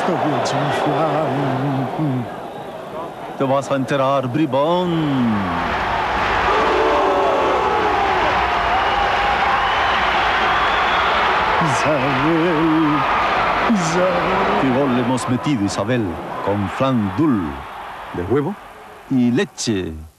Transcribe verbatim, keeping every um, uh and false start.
estoy hecho un flan. Te vas a enterar, bribón. Isabel, Isabel. ¿Qué gol le hemos metido, Isabel? Con flan dul. ¿De huevo? Y leche.